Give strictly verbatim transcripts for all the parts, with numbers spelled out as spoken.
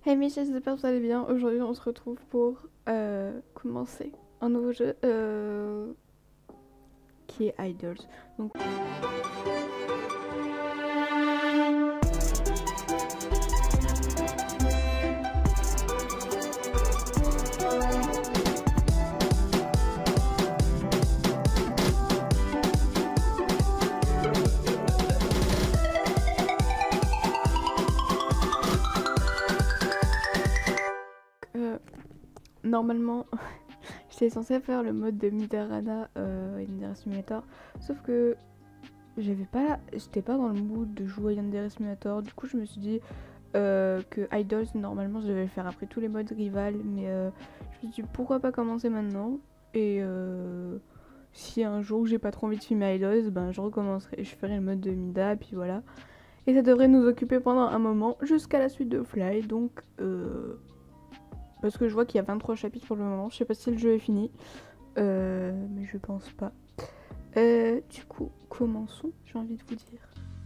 Hey Michel, j'espère que vous allez bien. Aujourd'hui, on se retrouve pour euh, commencer un nouveau jeu euh, qui est Idols. Donc, euh, normalement, j'étais censée faire le mode de Midarana euh, Yandere Simulator, sauf que j'avais pas, j'étais pas dans le mood de jouer à Yandere Simulator. Du coup, je me suis dit euh, que Idols, normalement, je devais le faire après tous les modes rival, mais euh, je me suis dit pourquoi pas commencer maintenant. Et euh, si un jour j'ai pas trop envie de filmer Idols, ben je recommencerai, je ferai le mode de Mida, puis voilà. Et ça devrait nous occuper pendant un moment jusqu'à la suite de Fly, donc euh, parce que je vois qu'il y a vingt-trois chapitres pour le moment. Je sais pas si le jeu est fini, euh, mais je pense pas. Euh, du coup, commençons, j'ai envie de vous dire.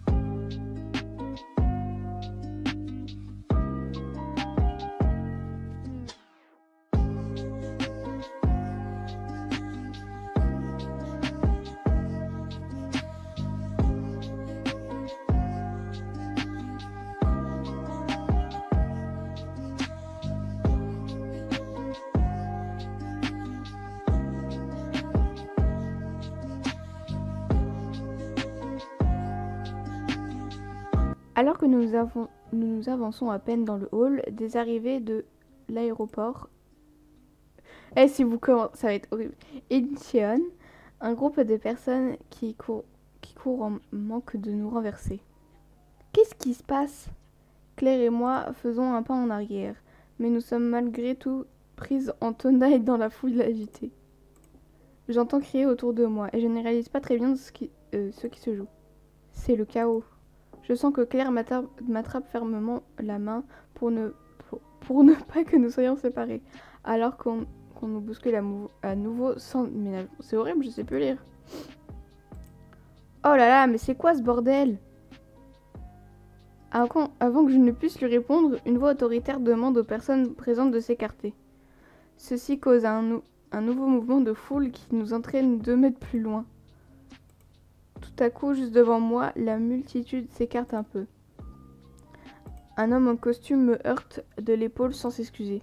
Alors que nous, avons, nous nous avançons à peine dans le hall, des arrivées de l'aéroport. Et si vous commencez, ça va être horrible. Incheon, un groupe de personnes qui courent, qui courent en manque de nous renverser. Qu'est-ce qui se passe? Claire et moi faisons un pas en arrière, mais nous sommes malgré tout prises en tenaille dans la foule agitée. J'entends crier autour de moi et je ne réalise pas très bien ce qui, euh, ce qui se joue. C'est le chaos. Je sens que Claire m'attrape fermement la main pour ne, pour, pour ne pas que nous soyons séparés, alors qu'on qu'on nous bouscule à, à nouveau sans ménage. C'est horrible, je sais plus lire. Oh là là, mais c'est quoi ce bordel? Avant, avant que je ne puisse lui répondre, une voix autoritaire demande aux personnes présentes de s'écarter. Ceci cause un, nou un nouveau mouvement de foule qui nous entraîne deux mètres plus loin. Tout à coup, juste devant moi, la multitude s'écarte un peu. Un homme en costume me heurte de l'épaule sans s'excuser.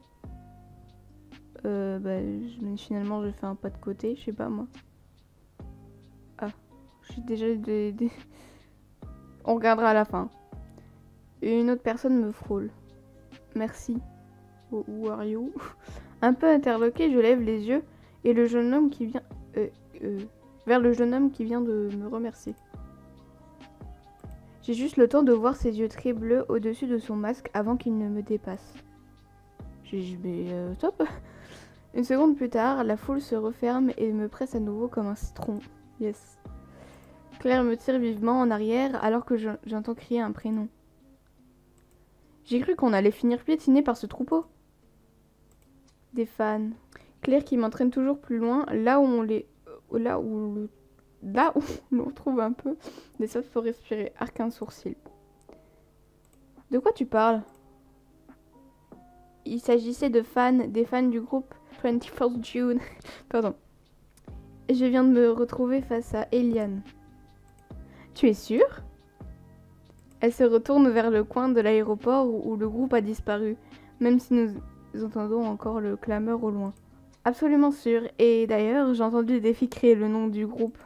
Euh, bah, je, finalement, je fais un pas de côté, je sais pas moi. Ah, j'ai déjà des, des... On regardera à la fin. Et une autre personne me frôle. Merci. Who are you? Un peu interloqué, je lève les yeux et le jeune homme qui vient... Euh, euh, vers le jeune homme qui vient de me remercier. J'ai juste le temps de voir ses yeux très bleus au-dessus de son masque avant qu'il ne me dépasse. J'ai dit, mais euh, top. Une seconde plus tard, la foule se referme et me presse à nouveau comme un citron. Yes. Claire me tire vivement en arrière alors que j'entends crier un prénom. J'ai cru qu'on allait finir piétiné par ce troupeau. Des fans. Claire qui m'entraîne toujours plus loin, là où on les... Là où, le, là où on trouve un peu des sauces pour respirer. Arque un sourcil. De quoi tu parles? Il s'agissait de fans, des fans du groupe twenty-first June. Pardon. Je viens de me retrouver face à Eliane. Tu es sûre? Elle se retourne vers le coin de l'aéroport où, où le groupe a disparu, même si nous entendons encore le clameur au loin. Absolument sûr. Et d'ailleurs, j'ai entendu des filles créer le nom du groupe.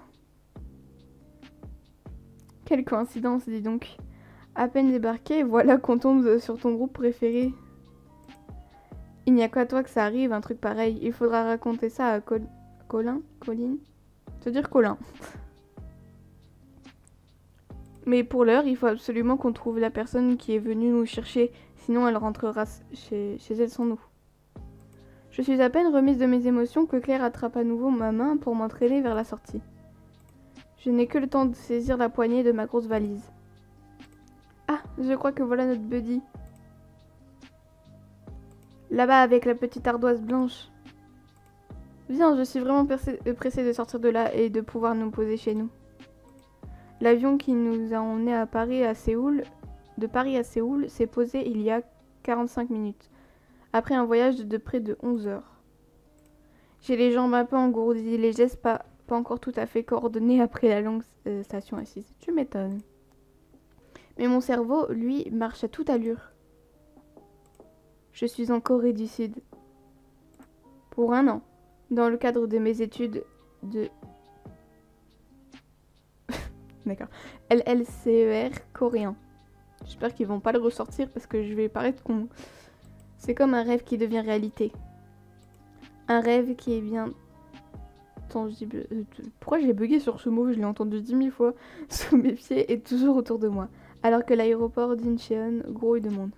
Quelle coïncidence, dis donc. À peine débarqué, voilà qu'on tombe sur ton groupe préféré. Il n'y a qu'à toi que ça arrive, un truc pareil. Il faudra raconter ça à Col Colin Colline Se dire Colin. Mais pour l'heure, il faut absolument qu'on trouve la personne qui est venue nous chercher. Sinon, elle rentrera chez, chez elle sans nous. Je suis à peine remise de mes émotions que Claire attrape à nouveau ma main pour m'entraîner vers la sortie. Je n'ai que le temps de saisir la poignée de ma grosse valise. Ah, je crois que voilà notre buddy. Là-bas avec la petite ardoise blanche. Viens, je suis vraiment pressée de sortir de là et de pouvoir nous poser chez nous. L'avion qui nous a emmenés à Paris à Séoul, de Paris à Séoul s'est posé il y a quarante-cinq minutes, après un voyage de près de onze heures. J'ai les jambes un peu engourdies, les gestes pas, pas encore tout à fait coordonnés après la longue euh, station assise. Tu m'étonnes. Mais mon cerveau, lui, marche à toute allure. Je suis en Corée du Sud. Pour un an, dans le cadre de mes études de... D'accord. L L C E R coréen. J'espère qu'ils vont pas le ressortir parce que je vais paraître con. C'est comme un rêve qui devient réalité. Un rêve qui est bien tangible. Pourquoi j'ai bugué sur ce mot? Je l'ai entendu dix mille fois sous mes pieds et toujours autour de moi. Alors que l'aéroport d'Incheon grouille de monde.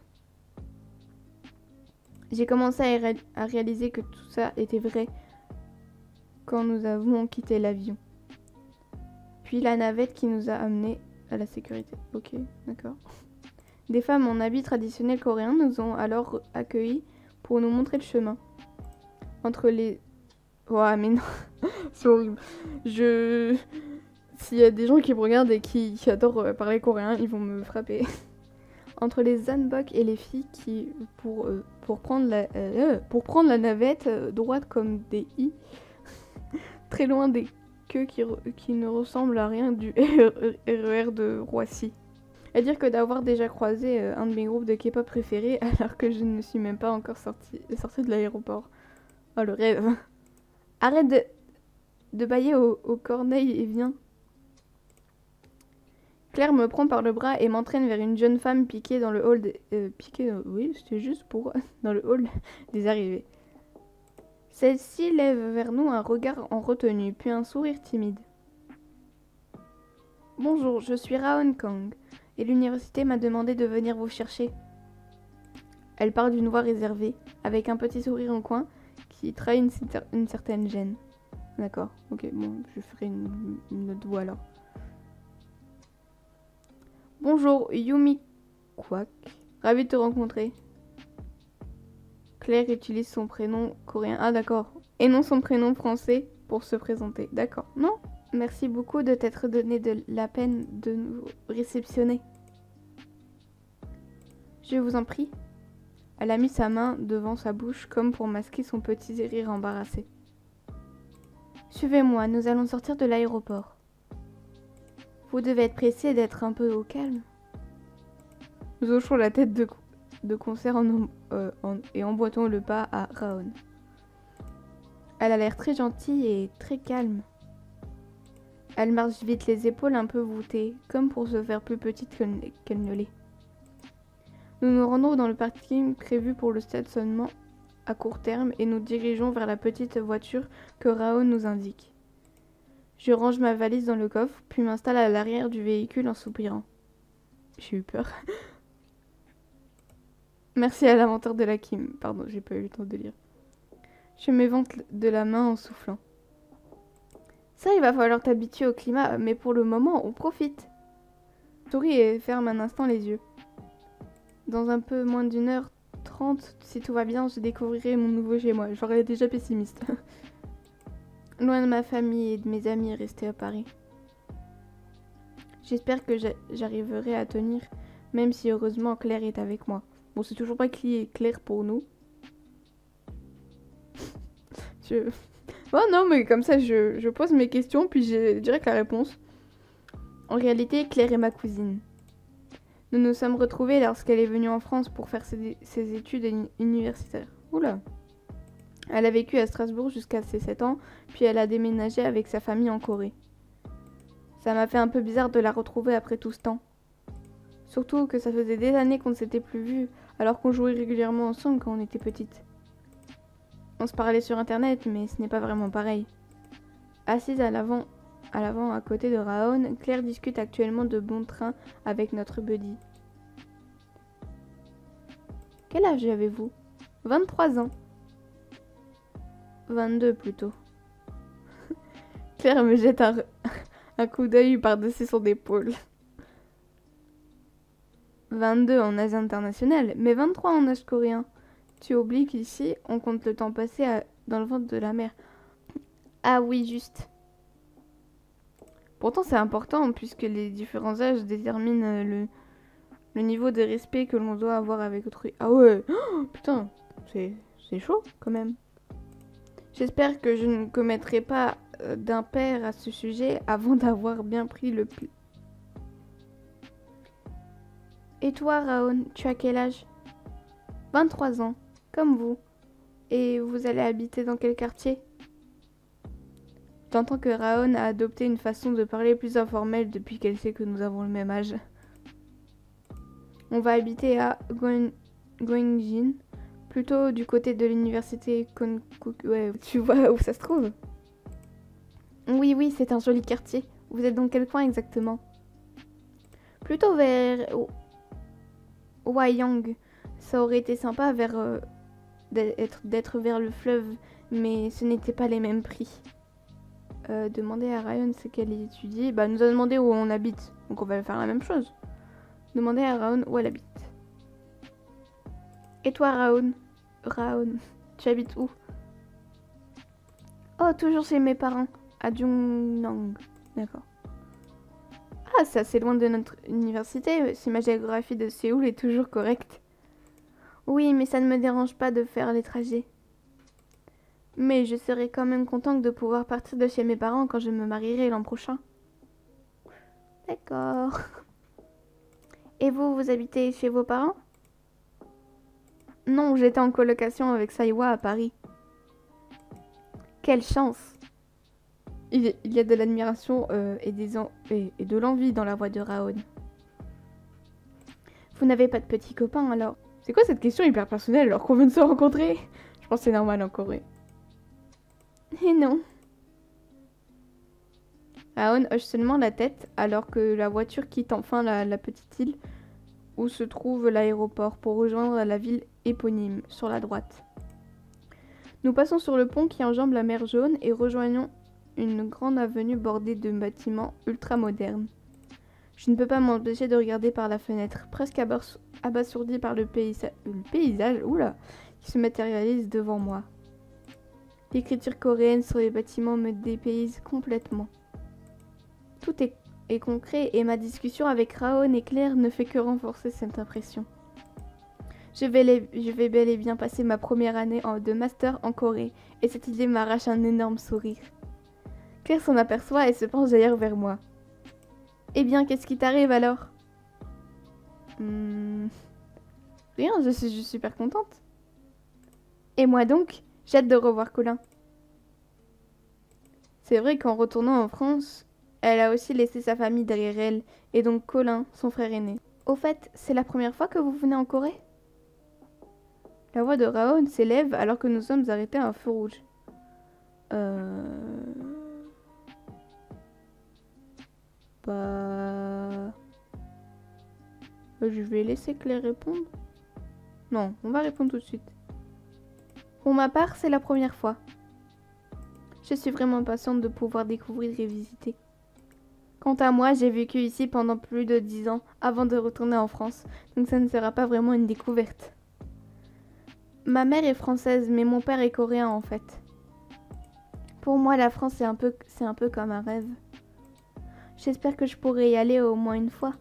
J'ai commencé à, ré à réaliser que tout ça était vrai quand nous avons quitté l'avion. Puis la navette qui nous a amenés à la sécurité. Ok, d'accord. Des femmes en habits traditionnels coréens nous ont alors accueillis pour nous montrer le chemin. Entre les... Ouais, mais non, c'est horrible. Je... S'il y a des gens qui me regardent et qui, qui adorent parler coréen, ils vont me frapper. Entre les hanbok et les filles qui, pour, euh, pour, prendre, la, euh, pour prendre la navette euh, droite comme des i, très loin des queues qui, qui ne ressemblent à rien du R E R de Roissy. À dire que d'avoir déjà croisé euh, un de mes groupes de K-pop préférés alors que je ne suis même pas encore sortie sorti de l'aéroport. Oh le rêve. Arrête de, de bailler au, au corneille et viens. Claire me prend par le bras et m'entraîne vers une jeune femme piquée dans le hall des... Euh, piquée, euh, oui, c'était juste pour... dans le hall des arrivées. Celle-ci lève vers nous un regard en retenue, puis un sourire timide. Bonjour, je suis Raon Kang, et l'université m'a demandé de venir vous chercher. Elle parle d'une voix réservée, avec un petit sourire en coin, qui trahit une, une certaine gêne. D'accord, ok, bon, je ferai une, une autre voix alors. Bonjour, Yumi Kwak. Ravi de te rencontrer. Claire utilise son prénom coréen. Ah d'accord. Et non son prénom français pour se présenter. D'accord. Non? Merci beaucoup de t'être donné de la peine de nous réceptionner. Je vous en prie. Elle a mis sa main devant sa bouche comme pour masquer son petit rire embarrassé. Suivez-moi, nous allons sortir de l'aéroport. Vous devez être pressé d'être un peu au calme. Nous hochons la tête de, de concert en, euh, en, et emboîtons le pas à Raon. Elle a l'air très gentille et très calme. Elle marche vite, les épaules un peu voûtées, comme pour se faire plus petite qu'elle ne l'est. Nous nous rendons dans le parking prévu pour le stationnement à court terme et nous dirigeons vers la petite voiture que Raon nous indique. Je range ma valise dans le coffre, puis m'installe à l'arrière du véhicule en soupirant. J'ai eu peur. Merci à l'inventeur de la Kim. Pardon, j'ai pas eu le temps de lire. Je m'évente de la main en soufflant. Ça, il va falloir t'habituer au climat, mais pour le moment, on profite. Souris et ferme un instant les yeux. Dans un peu moins d'une heure trente, si tout va bien, je découvrirai mon nouveau chez moi. J'aurais déjà pessimiste. Loin de ma famille et de mes amis restés à Paris. J'espère que j'arriverai à tenir, même si heureusement Claire est avec moi. Bon, c'est toujours pas clair pour nous. je... Oh non, mais comme ça, je, je pose mes questions, puis j'ai direct la réponse. En réalité, Claire est ma cousine. Nous nous sommes retrouvés lorsqu'elle est venue en France pour faire ses, ses études universitaires. Oula. Elle a vécu à Strasbourg jusqu'à ses sept ans, puis elle a déménagé avec sa famille en Corée. Ça m'a fait un peu bizarre de la retrouver après tout ce temps. Surtout que ça faisait des années qu'on ne s'était plus vus, alors qu'on jouait régulièrement ensemble quand on était petites. On se parlait sur internet, mais ce n'est pas vraiment pareil. Assise à l'avant, à l'avant à côté de Raon, Claire discute actuellement de bon train avec notre buddy. Quel âge avez-vous? vingt-trois ans. vingt-deux plutôt. Claire me jette un, un coup d'œil par-dessus son épaule. vingt-deux en âge international, mais vingt-trois en âge coréen. Tu oublies qu'ici, on compte le temps passé à, dans le ventre de la mère. Ah oui, juste. Pourtant, c'est important puisque les différents âges déterminent le, Le niveau de respect que l'on doit avoir avec autrui. Ah ouais, oh, putain, c'est chaud quand même. J'espère que je ne commettrai pas euh, d'impair à ce sujet avant d'avoir bien pris le pli. Et toi, Raon, tu as quel âge? vingt-trois ans, comme vous. Et vous allez habiter dans quel quartier? J'entends que Raon a adopté une façon de parler plus informelle depuis qu'elle sait que nous avons le même âge. On va habiter à Gyeongjin, plutôt du côté de l'université Konkuk. Ouais, tu vois où ça se trouve? Oui, oui, c'est un joli quartier. Vous êtes dans quel coin exactement? Plutôt vers Hwayang. Ça aurait été sympa vers euh, d'être vers le fleuve, mais ce n'était pas les mêmes prix. Euh, demander à Ryan ce qu'elle étudie. Bah, nous a demandé où on habite, donc on va faire la même chose. Demander à Raon où elle habite. Et toi, Raon? Raon, tu habites où? Oh, toujours chez mes parents, à Jungnam. D'accord. Ah, c'est assez loin de notre université, si ma géographie de Séoul est toujours correcte. Oui, mais ça ne me dérange pas de faire les trajets. Mais je serai quand même contente de pouvoir partir de chez mes parents quand je me marierai l'an prochain. D'accord. Et vous, vous habitez chez vos parents? Non, j'étais en colocation avec Saiwa à Paris. Quelle chance! Il y a de l'admiration euh, et, et, et de l'envie dans la voix de Raon. Vous n'avez pas de petits copains alors? C'est quoi cette question hyper personnelle alors qu'on vient de se rencontrer? Je pense que c'est normal en Corée. Et non. Raon hoche seulement la tête alors que la voiture quitte enfin la, la petite île où se trouve l'aéroport pour rejoindre la ville éponyme sur la droite. Nous passons sur le pont qui enjambe la mer Jaune et rejoignons une grande avenue bordée de bâtiments ultra modernes. Je ne peux pas m'empêcher de regarder par la fenêtre, presque abasourdi par le, paysa le paysage oula, qui se matérialise devant moi. L'écriture coréenne sur les bâtiments me dépayse complètement. Tout est, est concret et ma discussion avec Raon et Claire ne fait que renforcer cette impression. Je vais, les, je vais bel et bien passer ma première année en, de master en Corée et cette idée m'arrache un énorme sourire. Claire s'en aperçoit et se penche d'ailleurs vers moi. Eh bien, qu'est-ce qui t'arrive alors? hmm... Rien, je suis juste super contente. Et moi donc, j'ai hâte de revoir Colin. C'est vrai qu'en retournant en France, elle a aussi laissé sa famille derrière elle, et donc Colin, son frère aîné. Au fait, c'est la première fois que vous venez en Corée? La voix de Raon s'élève alors que nous sommes arrêtés à un feu rouge. Euh... Bah... Je vais laisser Claire répondre. Non, on va répondre tout de suite. Pour ma part, c'est la première fois. Je suis vraiment impatiente de pouvoir découvrir et visiter. Quant à moi, j'ai vécu ici pendant plus de dix ans avant de retourner en France, donc ça ne sera pas vraiment une découverte. Ma mère est française, mais mon père est coréen en fait. Pour moi, la France, c'est un peu, c'est un peu comme un rêve. J'espère que je pourrai y aller au moins une fois.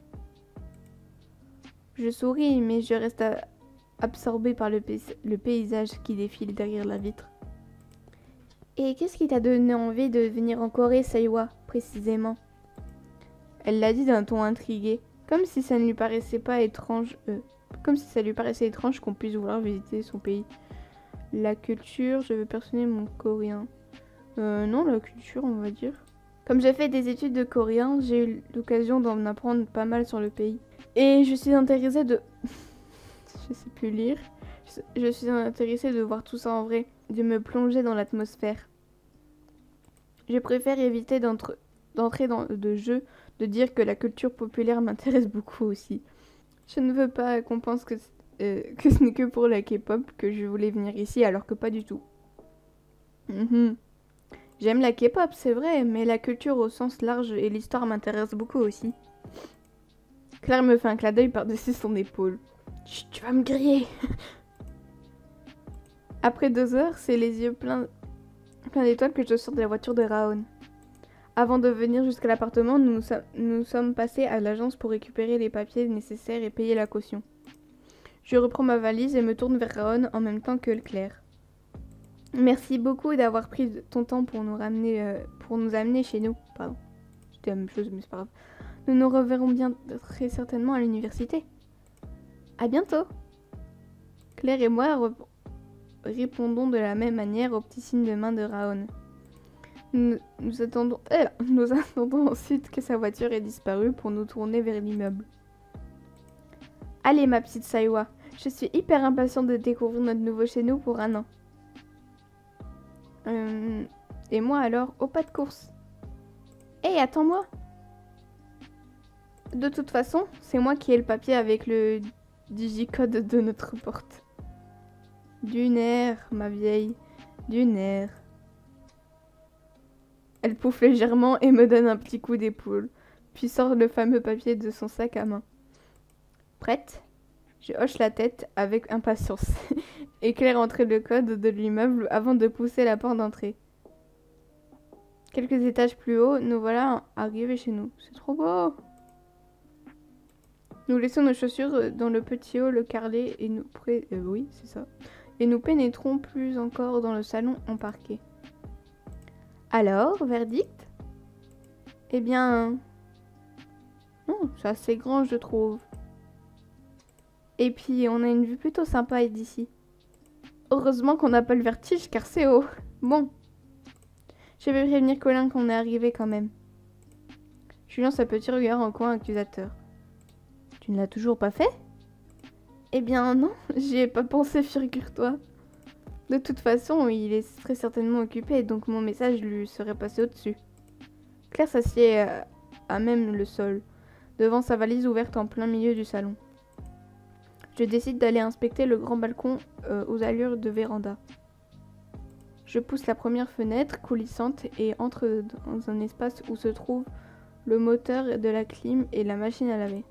Je souris, mais je reste absorbée par le, pays le paysage qui défile derrière la vitre. Et qu'est-ce qui t'a donné envie de venir en Corée, Saiwa, précisément? Elle l'a dit d'un ton intrigué, comme si ça ne lui paraissait pas étrange, euh, comme si ça lui paraissait étrange qu'on puisse vouloir visiter son pays. La culture, je veux personner mon coréen. Euh, non, la culture, on va dire. Comme j'ai fait des études de coréen, j'ai eu l'occasion d'en apprendre pas mal sur le pays. Et je suis intéressée de... je sais plus lire. Je suis intéressée de voir tout ça en vrai, de me plonger dans l'atmosphère. Je préfère éviter d'entrer dans de jeu, de dire que la culture populaire m'intéresse beaucoup aussi. Je ne veux pas qu'on pense que, euh, que ce n'est que pour la K-pop que je voulais venir ici, alors que pas du tout. Mm-hmm. J'aime la K-pop, c'est vrai, mais la culture au sens large et l'histoire m'intéressent beaucoup aussi. Claire me fait un clin d'œil par-dessus son épaule. Chut, tu vas me griller. Après deux heures, c'est les yeux pleins, pleins d'étoiles que je sors de la voiture de Raon. Avant de venir jusqu'à l'appartement, nous nous, so nous sommes passés à l'agence pour récupérer les papiers nécessaires et payer la caution. Je reprends ma valise et me tourne vers Raon en même temps que Claire. Merci beaucoup d'avoir pris ton temps pour nous ramener, euh, pour nous amener chez nous. Pardon, c'était la même chose, mais c'est pas grave. Nous nous reverrons bien très certainement à l'université. À bientôt. Claire et moi répondons de la même manière au petit signe de main de Raon. Nous, nous, attendons, euh, nous attendons ensuite que sa voiture ait disparu pour nous tourner vers l'immeuble. Allez ma petite Saiwa, je suis hyper impatiente de découvrir notre nouveau chez nous pour un an. Euh, et moi alors, au pas de course. Hé, hey, attends-moi. De toute façon, c'est moi qui ai le papier avec le digicode de notre porte. Du nerf, ma vieille, du nerf. Elle pouffe légèrement et me donne un petit coup d'épaule, puis sort le fameux papier de son sac à main. Prête? Je hoche la tête avec impatience et Claire entrait le code de l'immeuble avant de pousser la porte d'entrée. Quelques étages plus haut, nous voilà arrivés chez nous. C'est trop beau! Nous laissons nos chaussures dans le petit hall carrelé et nous pré... euh, oui, c'est ça. Et nous pénétrons plus encore dans le salon en parquet. Alors, verdict? Eh bien... Non, c'est assez grand, je trouve. Et puis, on a une vue plutôt sympa d'ici. Heureusement qu'on n'a pas le vertige, car c'est haut. Bon. Je vais prévenir Colin qu'on est arrivé quand même. Je lance un petit regard en coin accusateur. Tu ne l'as toujours pas fait? Eh bien non, j'y ai pas pensé, figure-toi. De toute façon, il est très certainement occupé, donc mon message lui serait passé au-dessus. Claire s'assied à, à même le sol, devant sa valise ouverte en plein milieu du salon. Je décide d'aller inspecter le grand balcon euh, aux allures de véranda. Je pousse la première fenêtre coulissante et entre dans un espace où se trouve le moteur de la clim et la machine à laver.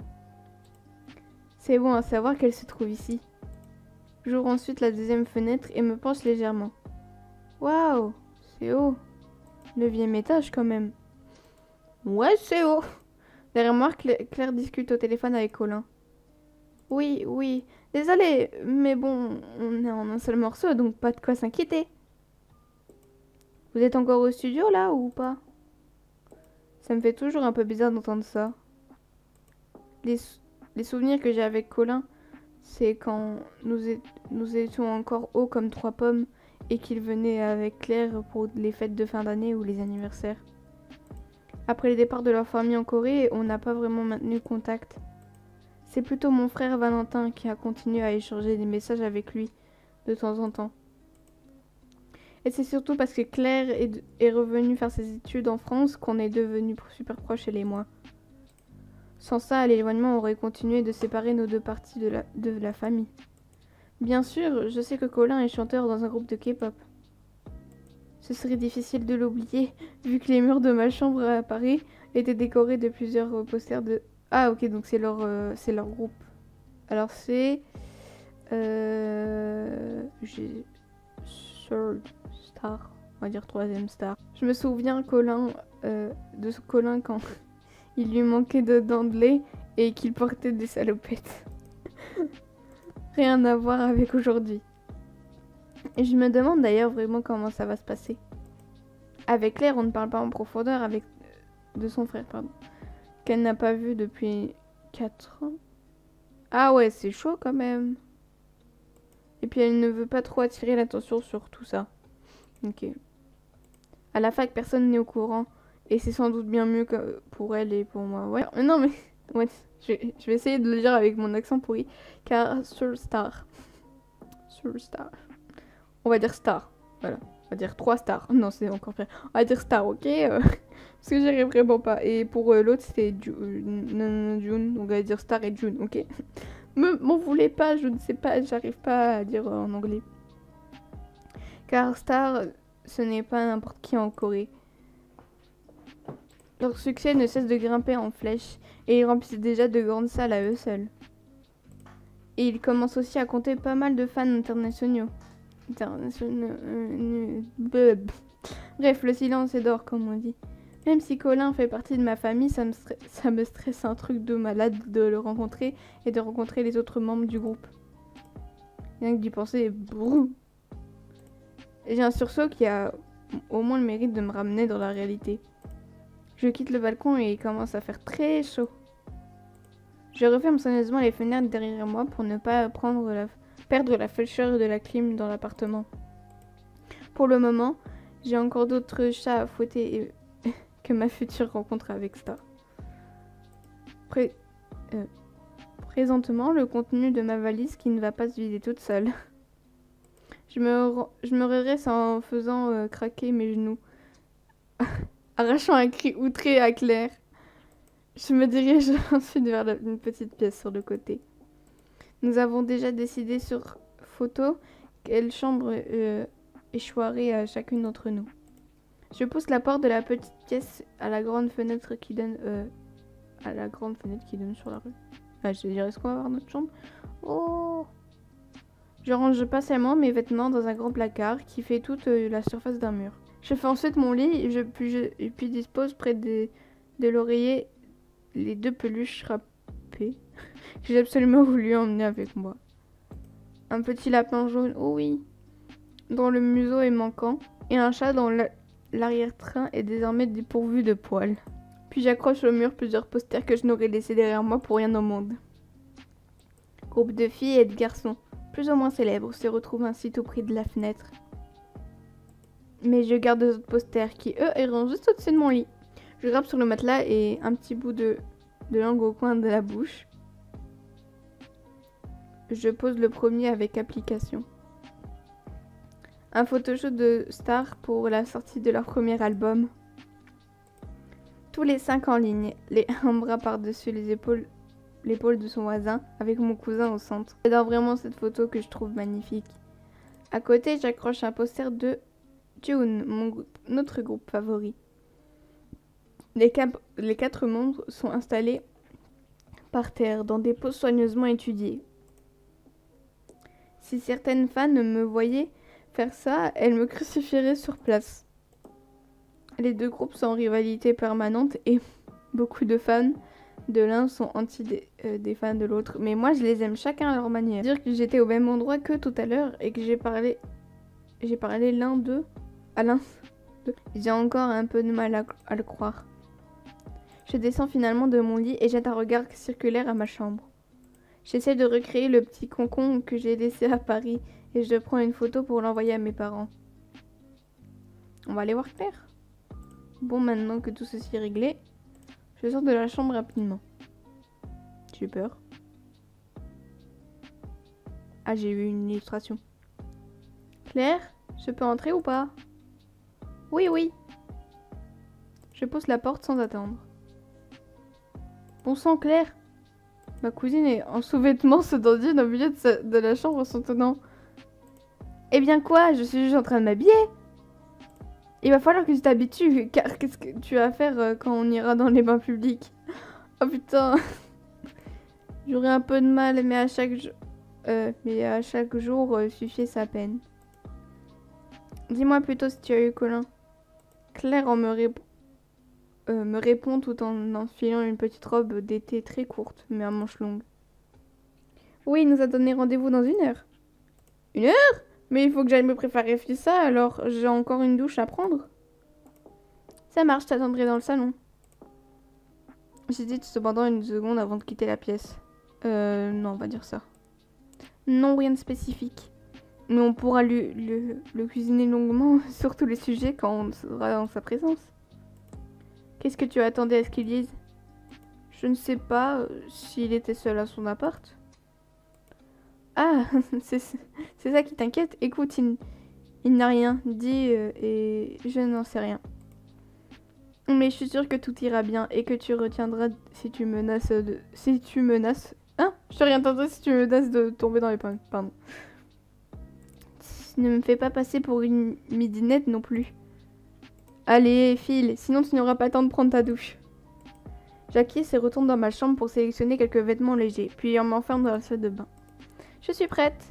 C'est bon à savoir qu'elle se trouve ici. J'ouvre ensuite la deuxième fenêtre et me penche légèrement. Waouh, c'est haut. Neuvième étage quand même. Ouais, c'est haut. Derrière moi, Claire discute au téléphone avec Colin. Oui, oui, désolé, mais bon, on est en un seul morceau, donc pas de quoi s'inquiéter. Vous êtes encore au studio là ou pas? Ça me fait toujours un peu bizarre d'entendre ça. Les, les souvenirs que j'ai avec Colin, c'est quand nous, é nous étions encore hauts comme trois pommes et qu'il venait avec Claire pour les fêtes de fin d'année ou les anniversaires. Après le départ de leur famille en Corée, on n'a pas vraiment maintenu contact. C'est plutôt mon frère Valentin qui a continué à échanger des messages avec lui de temps en temps. Et c'est surtout parce que Claire est, est revenue faire ses études en France qu'on est devenus super proches, elle et moi. Sans ça, l'éloignement aurait continué de séparer nos deux parties de la, de la famille. Bien sûr, je sais que Colin est chanteur dans un groupe de K-pop. Ce serait difficile de l'oublier, vu que les murs de ma chambre à Paris étaient décorés de plusieurs posters de... Ah ok, donc c'est leur, euh, c'est leur groupe. Alors c'est... Euh... J'ai... Third Star, on va dire troisième star. Je me souviens Colin, euh, de ce Colin quand il lui manquait de dents de lait et qu'il portait des salopettes. Rien à voir avec aujourd'hui. Et je me demande d'ailleurs vraiment comment ça va se passer. Avec Claire, on ne parle pas en profondeur avec de son frère, pardon, qu'elle n'a pas vu depuis quatre ans. Ah ouais, c'est chaud quand même. Et puis elle ne veut pas trop attirer l'attention sur tout ça. Ok. À la fac, personne n'est au courant. Et c'est sans doute bien mieux que pour elle et pour moi. Ouais. Non mais... Ouais, je, je vais essayer de le dire avec mon accent pourri. Car sur Star. Sur Star. On va dire Star. Voilà. On va dire trois stars. Non, c'est encore pire. On va dire Star, ok euh, parce que j'y arrive vraiment pas. Et pour euh, l'autre, c'était June. June. Donc on va dire Star et June, ok. Me m'en voulez pas, je ne sais pas, j'arrive pas à dire en anglais. Car Star, ce n'est pas n'importe qui en Corée. Leur succès ne cesse de grimper en flèche et ils remplissent déjà de grandes salles à eux seuls. Et ils commencent aussi à compter pas mal de fans internationaux. Internationaux. Bref, le silence est d'or, comme on dit. Même si Colin fait partie de ma famille, ça me, stre- ça me stresse un truc de malade de le rencontrer et de rencontrer les autres membres du groupe. Rien que d'y penser, brrr. J'ai un sursaut qui a au moins le mérite de me ramener dans la réalité. Je quitte le balcon et il commence à faire très chaud. Je referme soigneusement les fenêtres derrière moi pour ne pas prendre la, perdre la fraîcheur de la clim dans l'appartement. Pour le moment, j'ai encore d'autres chats à fouetter et que ma future rencontre avec Star. Pré euh, présentement, le contenu de ma valise qui ne va pas se vider toute seule. Je me, je me redresse en faisant euh, craquer mes genoux, arrachant un cri outré à Claire. Je me dirige ensuite vers la, une petite pièce sur le côté. Nous avons déjà décidé sur photo quelle chambre euh, échoirait à chacune d'entre nous. Je pousse la porte de la petite pièce à la grande fenêtre qui donne euh, à la grande fenêtre qui donne sur la rue. Ah, je dirais, est-ce qu'on va voir notre chambre? Oh! Je range patiemment mes vêtements dans un grand placard qui fait toute euh, la surface d'un mur. Je fais ensuite mon lit et, je, puis, je, et puis dispose près de, de l'oreiller les deux peluches râpées que j'ai absolument voulu emmener avec moi. Un petit lapin jaune, oh oui, dont le museau est manquant, et un chat dont la l'arrière-train est désormais dépourvu de poils. Puis j'accroche au mur plusieurs posters que je n'aurais laissés derrière moi pour rien au monde. Groupe de filles et de garçons, plus ou moins célèbres, se retrouvent ainsi tout près de la fenêtre. Mais je garde deux autres posters qui, eux, iront juste au-dessus de mon lit. Je grappe sur le matelas et un petit bout de, de langue au coin de la bouche. Je pose le premier avec application. Un photoshoot de Star pour la sortie de leur premier album. Tous les cinq en ligne, les un bras par-dessus les épaules, l'épaule de son voisin, avec mon cousin au centre. J'adore vraiment cette photo que je trouve magnifique. À côté, j'accroche un poster de June, mon, notre groupe favori. Les, cap- les quatre membres sont installés par terre, dans des poses soigneusement étudiées. Si certaines fans me voyaient faire ça, elles me crucifieraient sur place. Les deux groupes sont en rivalité permanente et beaucoup de fans de l'un sont anti des, euh, des fans de l'autre. Mais moi, je les aime chacun à leur manière. Dire que j'étais au même endroit que tout à l'heure et que j'ai parlé, j'ai parlé l'un d'eux à l'un d'eux. J'ai encore un peu de mal à, à le croire. Je descends finalement de mon lit et jette un regard circulaire à ma chambre. J'essaie de recréer le petit concon que j'ai laissé à Paris et je prends une photo pour l'envoyer à mes parents. On va aller voir Claire. Bon, maintenant que tout ceci est réglé, je sors de la chambre rapidement. J'ai peur. Ah, j'ai eu une illustration. Claire, je peux entrer ou pas? Oui, oui. Je pousse la porte sans attendre. Bon sang, Claire. Ma cousine est en sous-vêtements se dandine au milieu de, sa, de la chambre en s'entendant. Eh bien quoi? Je suis juste en train de m'habiller. Il va falloir que tu t'habitues, car qu'est-ce que tu vas faire euh, quand on ira dans les bains publics? Oh putain. J'aurais un peu de mal, mais à chaque, euh, mais à chaque jour euh, suffit sa peine. Dis-moi plutôt si tu as eu Colin. Claire en me, rép euh, me répond tout en enfilant une petite robe d'été très courte, mais à manches longues. Oui, il nous a donné rendez-vous dans une heure. Une heure? Mais il faut que j'aille me préparer ça, alors j'ai encore une douche à prendre. Ça marche, je t'attendrai dans le salon. J'hésite cependant une seconde avant de quitter la pièce. Euh, non, on va dire ça. Non, rien de spécifique. Mais on pourra lui, le, le cuisiner longuement sur tous les sujets quand on sera dans sa présence. Qu'est-ce que tu attendais à ce qu'il dise? Je ne sais pas euh, s'il était seul à son appart. Ah, c'est ça qui t'inquiète? Écoute, il, il n'a rien dit euh, et je n'en sais rien. Mais je suis sûre que tout ira bien et que tu retiendras si tu menaces de... Si tu menaces... Hein? Je t'ai rien entendu si tu menaces de tomber dans les pommes. Pardon. Ne me fais pas passer pour une midinette non plus. Allez, file, sinon tu n'auras pas le temps de prendre ta douche. J'acquiesce et retourne dans ma chambre pour sélectionner quelques vêtements légers, puis on m'enferme dans la salle de bain. Je suis prête.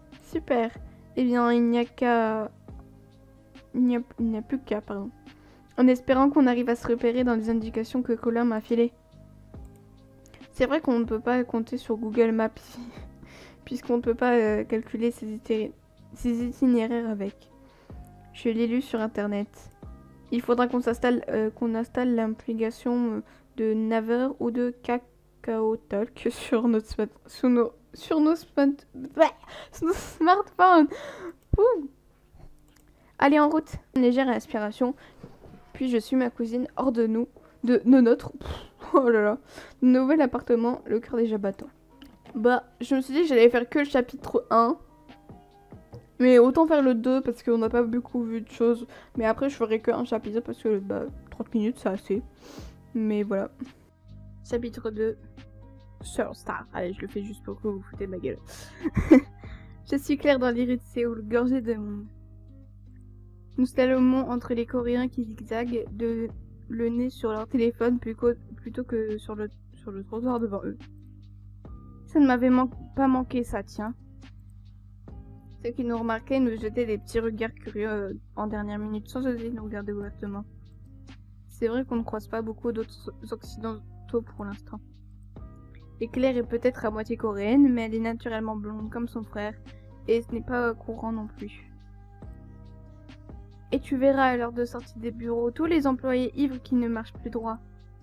Super. Eh bien, il n'y a qu'à... Il n'y a... a plus qu'à, pardon. En espérant qu'on arrive à se repérer dans les indications que Colin m'a filées. C'est vrai qu'on ne peut pas compter sur Google Maps, puisqu'on ne peut pas euh, calculer ses, itéri- ses itinéraires avec. Je l'ai lu sur internet. Il faudra qu'on s'installe, euh, qu'on installe l'application de Naver ou de KakaoTalk sur notre sma- sur nos sur nos, sma- sur nos smartphones. Ouh. Allez, en route. Une légère inspiration. Puis je suis ma cousine hors de nous, de, de notre, oh là là, nouvel appartement, le cœur déjà battant. Bah, je me suis dit que j'allais faire que le chapitre un. Mais autant faire le deux parce qu'on n'a pas beaucoup vu de choses. Mais après, je ferai qu'un chapitre parce que bah, trente minutes, c'est assez. Mais voilà. Chapitre deux. Sur Star. Allez, je le fais juste pour que vous vous foutez de ma gueule. Je suis Claire dans les rues de Séoul, gorgée de monde. Nous slalomons entre les Coréens qui zigzaguent de le nez sur leur téléphone plutôt que sur le, sur le trottoir devant eux. Ça ne m'avait man- pas manqué ça, tiens. Ceux qui nous remarquaient nous jetaient des petits regards curieux euh, en dernière minute sans oser nous regarder ouvertement. C'est vrai qu'on ne croise pas beaucoup d'autres occidentaux pour l'instant. Et Claire est peut-être à moitié coréenne, mais elle est naturellement blonde comme son frère, et ce n'est pas courant non plus. Et tu verras à l'heure de sortie des bureaux tous les employés ivres qui ne marchent plus droit.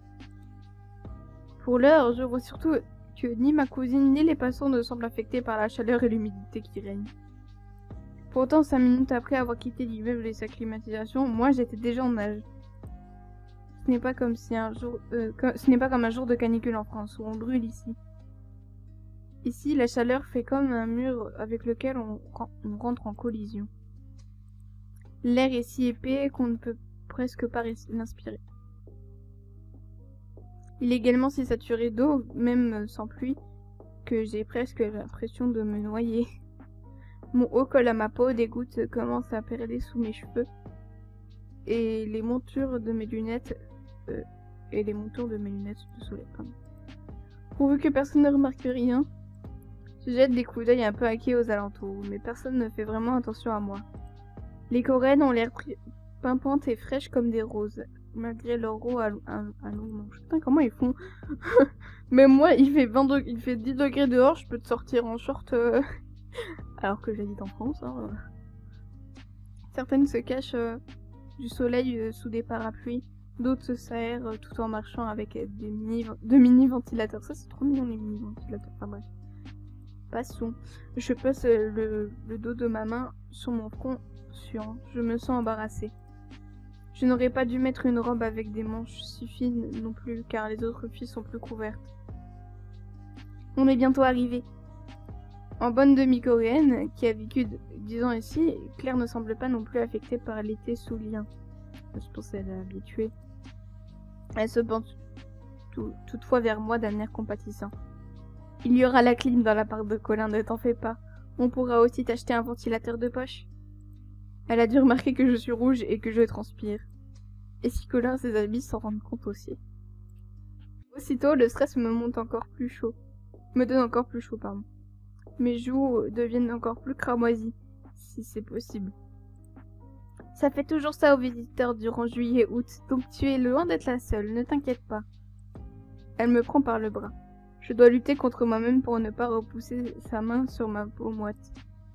Pour l'heure, je vois surtout que ni ma cousine ni les passants ne semblent affectés par la chaleur et l'humidité qui règnent. Pourtant, cinq minutes après avoir quitté l'immeuble et sa climatisation, moi j'étais déjà en nage. Ce n'est pas comme si un jour, euh, comme, ce n'est pas comme un jour de canicule en France où on brûle ici. Ici, la chaleur fait comme un mur avec lequel on, on rentre en collision. L'air est si épais qu'on ne peut presque pas l'inspirer. Il est également si saturé d'eau, même sans pluie, que j'ai presque l'impression de me noyer. Mon haut colle à ma peau, des gouttes commencent à perler sous mes cheveux, et les montures de mes lunettes euh, et les montures de mes lunettes de soleil. Pardon. Pourvu que personne ne remarque rien, je jette des coups d'œil un peu inquiets aux alentours, mais personne ne fait vraiment attention à moi. Les Coréennes ont l'air pimpantes et fraîches comme des roses, malgré leur eau à, à, à long manche. Putain, comment ils font? Même moi, il fait, vingt degrés, il fait dix degrés dehors, je peux te sortir en short, euh... alors que j'habite en France. Hein. Certaines se cachent euh, du soleil euh, sous des parapluies, d'autres s'aèrent euh, tout en marchant avec euh, des mini, de mini-ventilateurs. Ça, c'est trop mignon, les mini-ventilateurs. Enfin bref. Passons. Je pose euh, le, le dos de ma main sur mon front. Je me sens embarrassée. Je n'aurais pas dû mettre une robe avec des manches si fines non plus, car les autres filles sont plus couvertes. On est bientôt arrivé. En bonne demi-coréenne, qui a vécu dix ans ici, Claire ne semble pas non plus affectée par l'été soulien. Je pense qu'elle est habituée. Elle se penche tout, toutefois vers moi d'un air compatissant. Il y aura la clim dans l'appart de Colin, ne t'en fais pas. On pourra aussi t'acheter un ventilateur de poche. Elle a dû remarquer que je suis rouge et que je transpire. Et si Colin et ses amis s'en rendent compte aussi. Aussitôt, le stress me monte encore plus chaud. Me donne encore plus chaud, pardon. Mes joues deviennent encore plus cramoisies, si c'est possible. Ça fait toujours ça aux visiteurs durant juillet-août, donc tu es loin d'être la seule, ne t'inquiète pas. Elle me prend par le bras. Je dois lutter contre moi-même pour ne pas repousser sa main sur ma peau moite.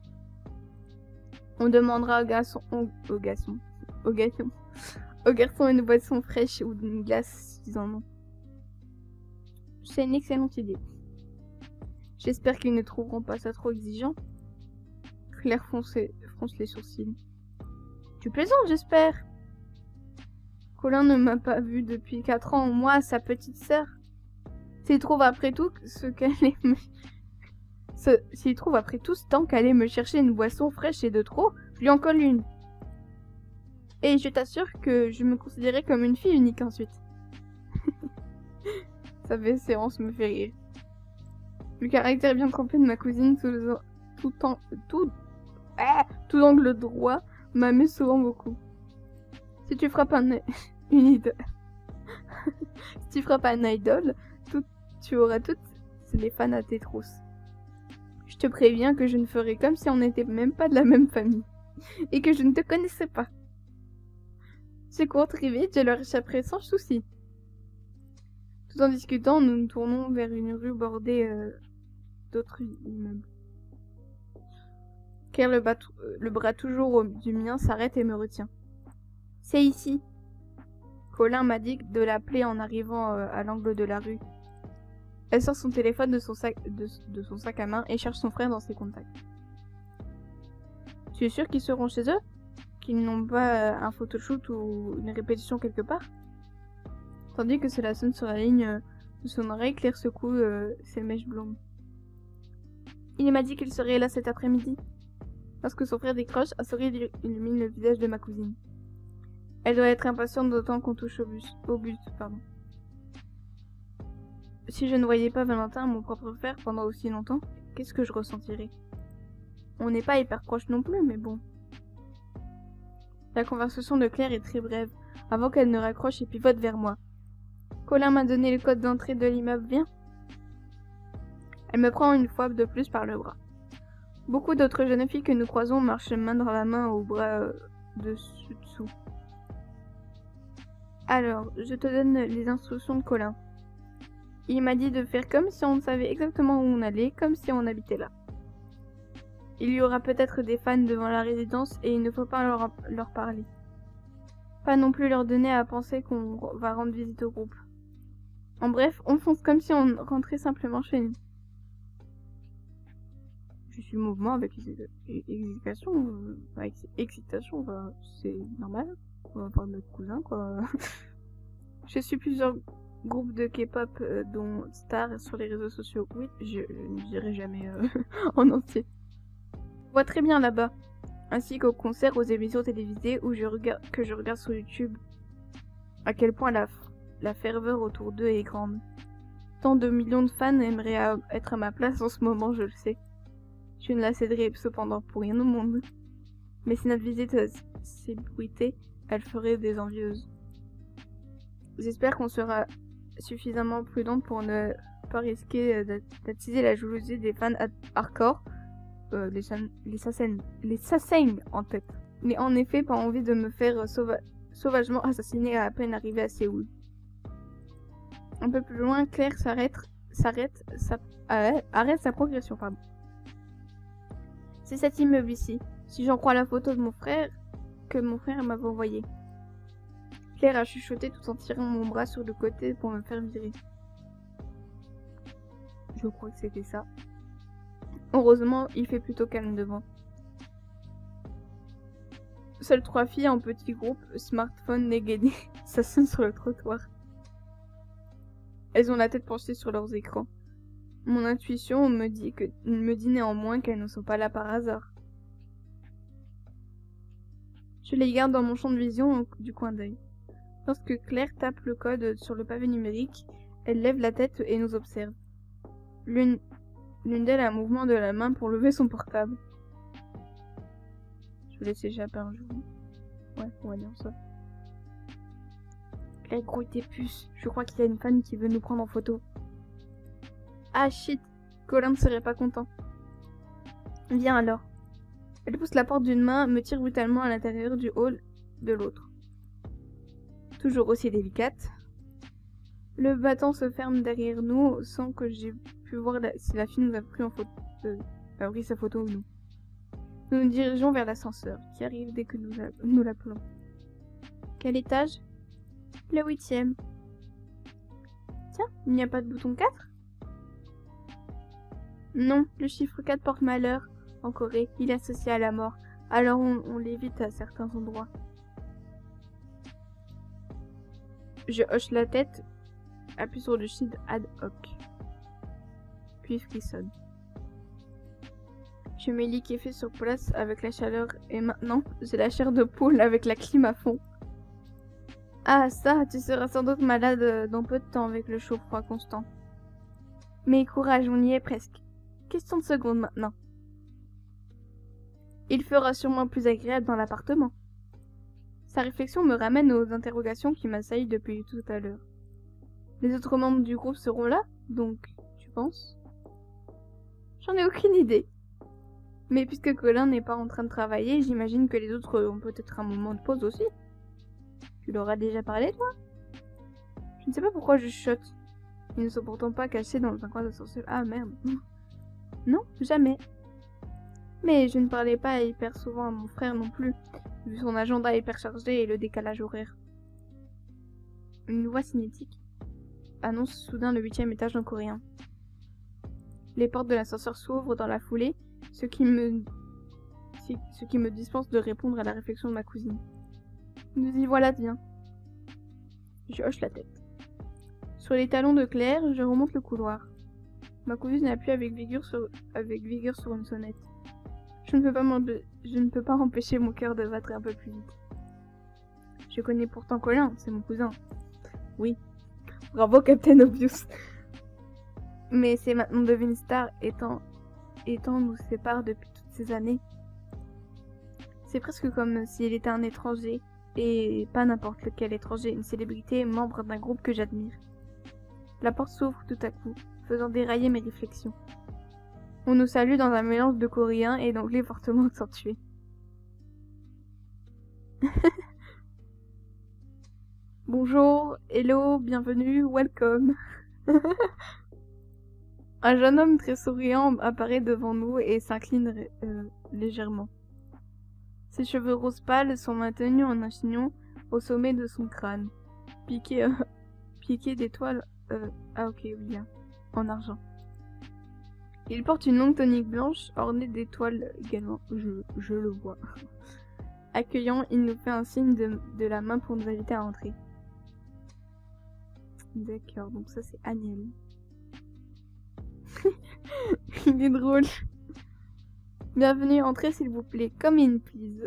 On demandera au garçon, au, au garçon, au garçon, au garçon une boisson fraîche ou une glace s'ils en ont. C'est une excellente idée. J'espère qu'ils ne trouveront pas ça trop exigeant. Claire fronce, fronce les sourcils. Tu plaisantes, j'espère. Colin ne m'a pas vue depuis quatre ans, moi, sa petite sœur. S'il trouve après tout ce qu'elle est... Ce... S'il trouve après tout ce temps qu'elle allait me chercher une boisson fraîche et de trop, je lui en colle une. Et je t'assure que je me considérais comme une fille unique ensuite. Sa véhémence me fait rire. Le caractère bien trempé de ma cousine tout, tout, en... tout... Ah, tout angle droit m'amuse souvent beaucoup. Si tu frappes un... une idole... si tu frappes un idole, tout... tu auras toutes les fans à tes trousses. Je te préviens que je ne ferai comme si on n'était même pas de la même famille. Et que je ne te connaissais pas. Je cours très vite, je leur échapperai sans souci. Tout en discutant, nous nous tournons vers une rue bordée euh, d'autres immeubles. Claire, le, le bras toujours au, du mien, s'arrête et me retient. C'est ici. Colin m'a dit de l'appeler en arrivant euh, à l'angle de la rue. Elle sort son téléphone de son, sac, de, de son sac à main et cherche son frère dans ses contacts. Tu es sûr qu'ils seront chez eux? Qu'ils n'ont pas euh, un photoshoot ou une répétition quelque part? Tandis que cela sonne sur la ligne euh, de son oreille, Claire secoue euh, ses mèches blondes. Il m'a dit qu'il serait là cet après-midi. Lorsque son frère décroche, un sourire illumine le visage de ma cousine. Elle doit être impatiente d'autant qu'on touche au bus. Au bus, pardon. Si je ne voyais pas Valentin, mon propre frère, pendant aussi longtemps, qu'est-ce que je ressentirais? On n'est pas hyper proches non plus, mais bon. La conversation de Claire est très brève, avant qu'elle ne raccroche et pivote vers moi. Colin m'a donné le code d'entrée de l'immeuble, viens. Elle me prend une fois de plus par le bras. Beaucoup d'autres jeunes filles que nous croisons marchent main dans la main au bras euh, dessus-dessous. Alors, je te donne les instructions de Colin. Il m'a dit de faire comme si on savait exactement où on allait, comme si on habitait là. Il y aura peut-être des fans devant la résidence et il ne faut pas leur, leur parler. Pas non plus leur donner à penser qu'on va rendre visite au groupe. En bref, on fonce comme si on rentrait simplement chez nous. Je suis le mouvement avec excitation, euh, avec excitation, bah, c'est normal. On va parler de notre cousin, quoi. Je suis plusieurs groupes de K-pop, euh, dont Star sur les réseaux sociaux. Oui, je, je ne dirai jamais euh, en entier. On voit très bien là-bas, ainsi qu'aux concerts, aux émissions télévisées où je regarde, que je regarde sur YouTube. À quel point la, la ferveur autour d'eux est grande. Tant de millions de fans aimeraient à, être à ma place en ce moment, je le sais. Je ne la céderai cependant pour rien au monde. Mais si notre visite s'ébruitait, elle ferait des envieuses. J'espère qu'on sera suffisamment prudente pour ne pas risquer d'attiser la jalousie des fans hardcore, euh, les, les Sassen, les Sassen en tête. Mais en effet, pas envie de me faire sauva sauvagement assassiner à peine arrivée à Séoul. Un peu plus loin, Claire s'arrête, s'arrête, sa, euh, arrête sa progression, pardon. C'est cet immeuble ici, si j'en crois la photo de mon frère, que mon frère m'avait envoyé. Claire a chuchoté tout en tirant mon bras sur le côté pour me faire virer. Je crois que c'était ça. Heureusement, il fait plutôt calme devant. Seules trois filles en petit groupe, smartphone dégainé, ça sonne sur le trottoir. Elles ont la tête penchée sur leurs écrans. Mon intuition me dit, que, me dit néanmoins qu'elles ne sont pas là par hasard. Je les garde dans mon champ de vision du coin d'œil. Lorsque Claire tape le code sur le pavé numérique, elle lève la tête et nous observe. L'une l'une d'elles a un mouvement de la main pour lever son portable. Je laisse échapper un jour. Ouais, on va dire ça. Claire, grouille tes puces. Je crois qu'il y a une fan qui veut nous prendre en photo. Ah shit, Colin ne serait pas content. Viens alors. Elle pousse la porte d'une main, me tire brutalement à l'intérieur du hall de l'autre. Toujours aussi délicate. Le battant se ferme derrière nous sans que j'ai pu voir la... si la fille nous a pris en photo, euh, a pris sa photo ou non. Nous nous dirigeons vers l'ascenseur, qui arrive dès que nous, nous l'appelons. Quel étage? Le huitième. Tiens, il n'y a pas de bouton quatre? Non, le chiffre quatre porte malheur. En Corée, il est associé à la mort, alors on, on l'évite à certains endroits. Je hoche la tête, appuie sur le shield ad hoc, puis frissonne. Je me liquéfie sur place avec la chaleur et maintenant, j'ai la chair de poule avec la clim à fond. Ah ça, tu seras sans doute malade dans peu de temps avec le chaud-froid constant. Mais courage, on y est presque. Question de secondes maintenant. Il fera sûrement plus agréable dans l'appartement. Sa réflexion me ramène aux interrogations qui m'assaillent depuis tout à l'heure. Les autres membres du groupe seront là, donc, tu penses? J'en ai aucune idée. Mais puisque Colin n'est pas en train de travailler, j'imagine que les autres ont peut-être un moment de pause aussi. Tu leur as déjà parlé, toi? Je ne sais pas pourquoi je chuchote. Ils ne sont pourtant pas cachés dans un coin d'ascenseur. Ah merde. Non, jamais. Mais je ne parlais pas hyper souvent à mon frère non plus, vu son agenda hyper chargé et le décalage horaire. Une voix cinétique annonce soudain le huitième étage en coréen. Les portes de l'ascenseur s'ouvrent dans la foulée, ce qui me... ce qui me dispense de répondre à la réflexion de ma cousine. Nous y voilà, viens. Je hoche la tête. Sur les talons de Claire, je remonte le couloir. Ma cousine appuie avec vigueur sur, avec vigueur sur une sonnette. Je ne peux pas je ne peux pas empêcher mon cœur de battre un peu plus vite. Je connais pourtant Colin, c'est mon cousin. Oui. Bravo, Captain Obvious. Mais c'est maintenant devenu star, étant, étant nous sépare depuis toutes ces années. C'est presque comme s'il était un étranger, et pas n'importe lequel étranger, une célébrité, membre d'un groupe que j'admire. La porte s'ouvre tout à coup, faisant dérailler mes réflexions. On nous salue dans un mélange de coréen et d'anglais fortement accentué. Bonjour, hello, bienvenue, welcome. Un jeune homme très souriant apparaît devant nous et s'incline euh, légèrement. Ses cheveux roses pâles sont maintenus en un chignon au sommet de son crâne, piqué, euh, piqué d'étoiles... Euh, ah ok, oui, là, en argent. Il porte une longue tunique blanche ornée d'étoiles également, je, je le vois. Accueillant, il nous fait un signe de, de la main pour nous inviter à entrer. D'accord, donc ça c'est Aniel. Il est drôle. Bienvenue, entrez s'il vous plaît, come in please.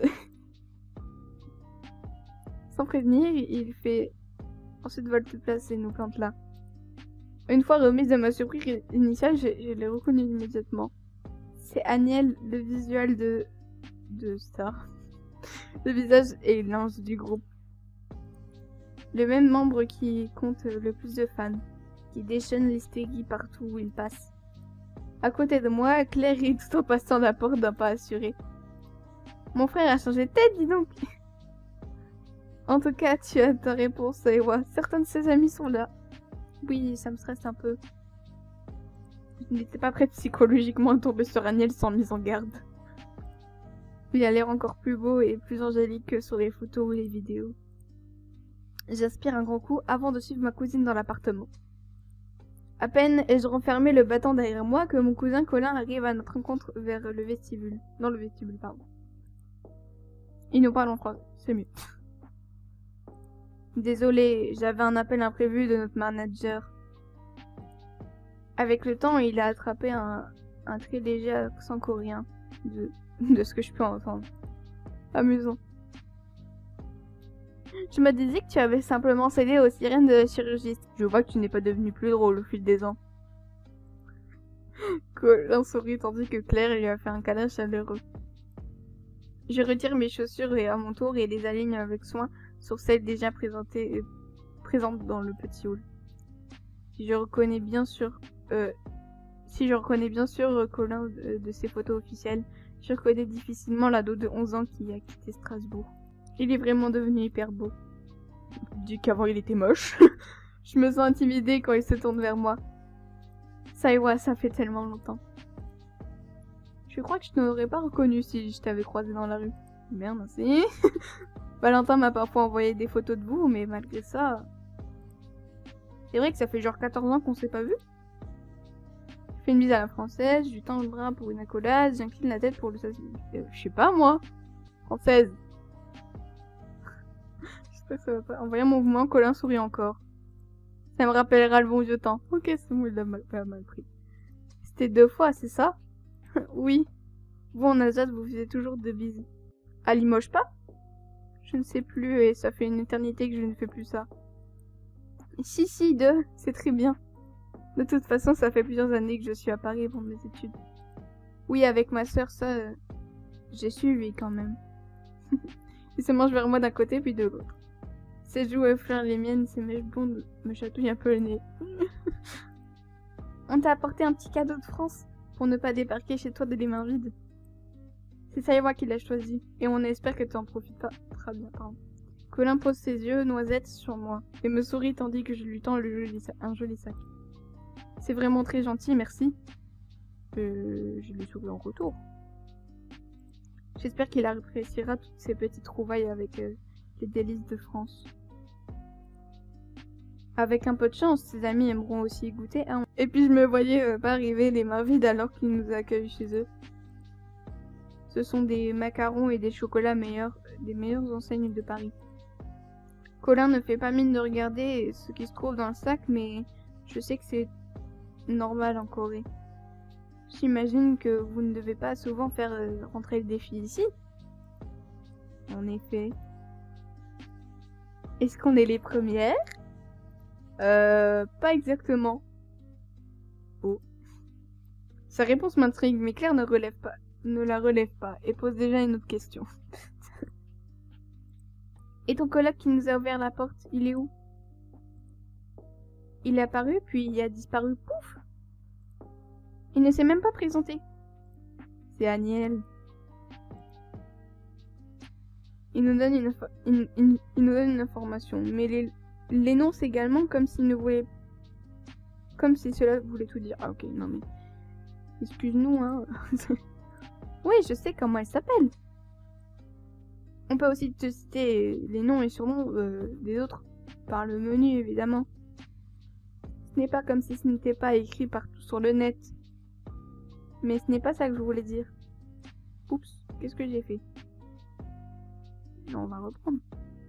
Sans prévenir, il fait ensuite volte-place et nous plante là. Une fois remise de ma surprise initiale, je, je l'ai reconnu immédiatement. C'est Aniel, le visuel de... de ça. Le visage et l'ange du groupe. Le même membre qui compte le plus de fans, qui déchaîne l'hystérie partout où il passe. À côté de moi, Claire rit tout en passant la porte d'un pas assuré. Mon frère a changé de tête, dis donc. En tout cas, tu as ta réponse, Ewa. Certains de ses amis sont là. Oui, ça me stresse un peu. Je n'étais pas prête psychologiquement à tomber sur Aniel sans mise en garde. Il a l'air encore plus beau et plus angélique que sur les photos ou les vidéos. J'aspire un grand coup avant de suivre ma cousine dans l'appartement. À peine ai-je renfermé le battant derrière moi que mon cousin Colin arrive à notre rencontre vers le vestibule. Dans le vestibule, pardon. Il nous parle en français, c'est mieux. Désolé, j'avais un appel imprévu de notre manager. Avec le temps, il a attrapé un, un très léger accent coréen, de, de ce que je peux entendre. Amusant. Je me disais que tu avais simplement cédé aux sirènes de la chirurgie. Je vois que tu n'es pas devenu plus drôle au fil des ans. Colin sourit tandis que Claire lui a fait un câlin chaleureux. Je retire mes chaussures et à mon tour et les aligne avec soin sur celles déjà présentées, euh, présentes dans le petit hall. Si je reconnais bien sûr, euh, si je reconnais bien sûr euh, Colin de, de ses photos officielles, je reconnais difficilement l'ado de onze ans qui a quitté Strasbourg. Il est vraiment devenu hyper beau. Du qu'avant il était moche. Je me sens intimidée quand il se tourne vers moi. Saiwa, ça fait tellement longtemps. Je crois que je t'aurais pas reconnu si je t'avais croisé dans la rue. Merde, si. Valentin m'a parfois envoyé des photos de vous, mais malgré ça... C'est vrai que ça fait genre quatorze ans qu'on s'est pas vu. Je fais une bise à la française, je lui tends le bras pour une accolade, j'incline la tête pour le... Euh, je sais pas, moi. Française. J'espère que ça va pas... En voyant mon mouvement, Colin sourit encore. Ça me rappellera le bon vieux temps. Ok, c'est bon, il l'a mal, pas mal pris. C'était deux fois, c'est ça? Oui. Vous, en Alsace, vous faisiez toujours de bises. À Limoges, pas? Je ne sais plus, et ça fait une éternité que je ne fais plus ça. Si, si, deux, c'est très bien. De toute façon, ça fait plusieurs années que je suis à Paris pour mes études. Oui, avec ma sœur, ça... Euh, j'ai suivi quand même. Il se mange vers moi d'un côté, puis de l'autre. Ses joues effleurent les miennes, ses mèches blondes me chatouillent un peu le nez. On t'a apporté un petit cadeau de France, pour ne pas débarquer chez toi de les mains vides. C'est Saiwa qui l'a choisi, et on espère que tu en profiteras bien, pardon. Colin pose ses yeux noisettes sur moi et me sourit tandis que je lui tends le joli un joli sac. C'est vraiment très gentil, merci. Euh, je lui souris en retour. J'espère qu'il appréciera toutes ces petites trouvailles avec euh, les délices de France. Avec un peu de chance, ses amis aimeront aussi y goûter. Hein. Et puis je me voyais euh, pas arriver les mains vides alors qu'ils nous accueillent chez eux. Ce sont des macarons et des chocolats meilleurs, des meilleures enseignes de Paris. Colin ne fait pas mine de regarder ce qui se trouve dans le sac, mais je sais que c'est normal en Corée. J'imagine que vous ne devez pas souvent faire euh, rentrer le défi ici. En effet. Est-ce qu'on est les premières? Euh, pas exactement. Oh. Sa réponse m'intrigue, mais Claire ne relève pas, ne la relève pas et pose déjà une autre question. Et ton coloc qui nous a ouvert la porte, il est où? Il est apparu, puis il a disparu, pouf! Il ne s'est même pas présenté. C'est Aniel. Il nous donne une, une, une, il nous donne une information, mais les, l'énonce également comme s'il ne voulait... Comme si cela voulait tout dire. Ah ok, non mais... Excuse-nous, hein. Oui, je sais comment elle s'appelle. On peut aussi te citer les noms et surnoms euh, des autres par le menu, évidemment. Ce n'est pas comme si ce n'était pas écrit partout sur le net. Mais ce n'est pas ça que je voulais dire. Oups, qu'est-ce que j'ai fait? Non, on va reprendre.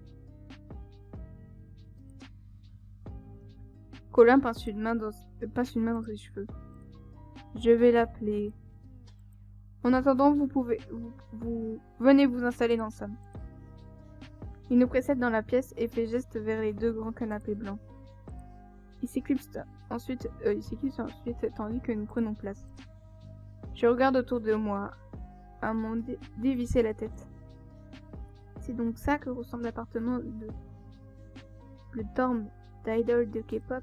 Colin pince une main dans, euh, passe une main dans ses cheveux. Je vais l'appeler. En attendant, vous pouvez... Vous, vous... Venez vous installer dans le salon. Il nous précède dans la pièce et fait geste vers les deux grands canapés blancs. Il s'éclipse ensuite, euh, il s'éclipse ensuite tandis que nous prenons place. Je regarde autour de moi, à m'en dé dévisser la tête. C'est donc ça que ressemble l'appartement de... le dorm d'idol de K-pop.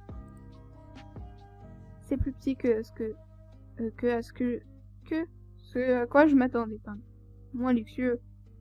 C'est plus petit que ce que... Euh, que à ce que... que... ce à quoi je m'attendais pas. Moins luxueux.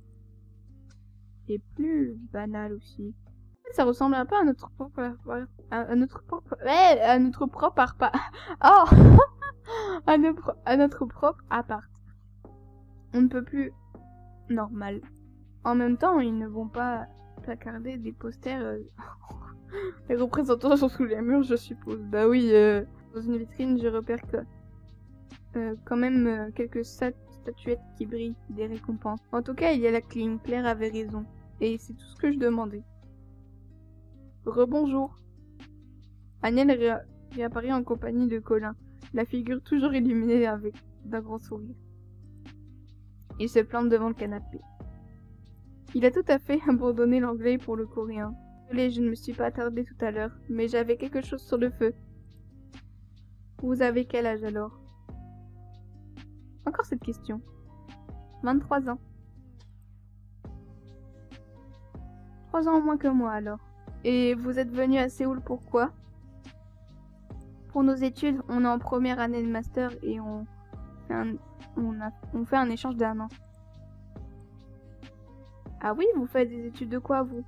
Et plus banal aussi. Ça ressemble un peu à notre propre... à, à notre propre... Ouais, à notre propre appart. Oh à, notre, à notre propre appart. On ne peut plus... normal. En même temps, ils ne vont pas placarder des posters... Euh... les représentants sont sous les murs, je suppose. Bah oui, euh... dans une vitrine, je repère que... Euh, quand même euh, quelques sat statuettes qui brillent, des récompenses. En tout cas, il y a la clim, Claire avait raison. Et c'est tout ce que je demandais. Rebonjour. Aniel ré réapparaît en compagnie de Colin, la figure toujours illuminée avec d'un grand sourire. Il se plante devant le canapé. Il a tout à fait abandonné l'anglais pour le coréen. Désolé, je ne me suis pas attardée tout à l'heure, mais j'avais quelque chose sur le feu. Vous avez quel âge alors? Encore cette question. vingt-trois ans. trois ans en moins que moi alors. Et vous êtes venu à Séoul pourquoi? Pour nos études, on est en première année de master et on fait un, on a, on fait un échange d'un an. Ah oui, vous faites des études de quoi vous?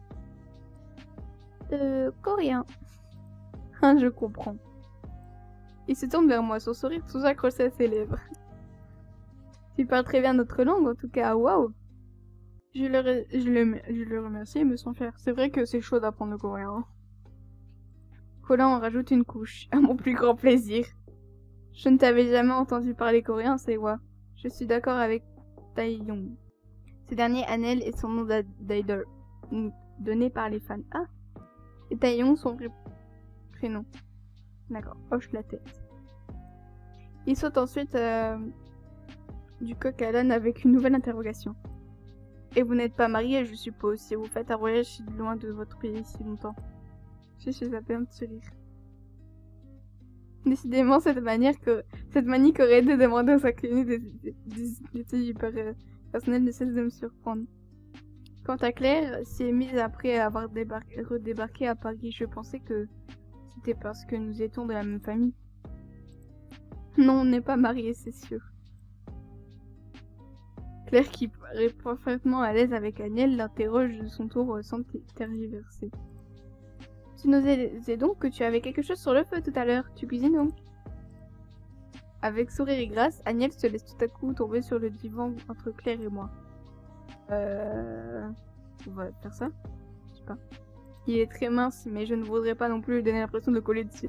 De coréen. Ah, je comprends. Il se tourne vers moi, son sourire toujours accroché à ses lèvres. Tu parles très bien notre langue, en tout cas, waouh! Je le, je, le, je le remercie et me sens fier. C'est vrai que c'est chaud d'apprendre le coréen. Hein. Colin en rajoute une couche, à mon plus grand plaisir. Je ne t'avais jamais entendu parler coréen, c'est quoi? Je suis d'accord avec Taeyong. Ce dernier, Anel, est son nom d'idol, donné par les fans. Ah! Et Taeyong, son vrai prénom. D'accord, hoche la tête. Il saute ensuite euh, du coq à l'âne avec une nouvelle interrogation. Et vous n'êtes pas marié, je suppose, si vous faites un voyage si loin de votre pays si longtemps. Je suis zappé un petit rire. Décidément, cette manière que cette manie qu'aurait de demander aux inconnus des, des, des détails hyper euh, personnels ne cesse de me surprendre. Quant à Claire, si est mise après avoir redébarqué à Paris, je pensais que c'était parce que nous étions de la même famille. Non, on n'est pas mariés, c'est sûr. Claire, qui paraît parfaitement à l'aise avec Agnès, l'interroge de son tour sans tergiverser. Tu nous disais donc que tu avais quelque chose sur le feu tout à l'heure. Tu cuisines donc? Avec sourire et grâce, Agnès se laisse tout à coup tomber sur le divan entre Claire et moi. Euh... On va faire ça? Je sais pas. Il est très mince, mais je ne voudrais pas non plus lui donner l'impression de coller dessus.